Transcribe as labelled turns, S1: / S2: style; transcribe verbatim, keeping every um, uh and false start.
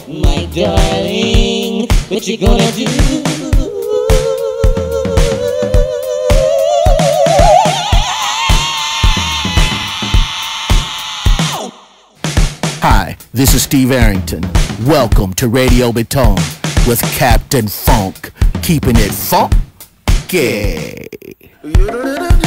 S1: my darling, what you gonna do?
S2: Hi, this is Steve Arrington. Welcome to Radio Baton with Captain Funk, keeping it funky.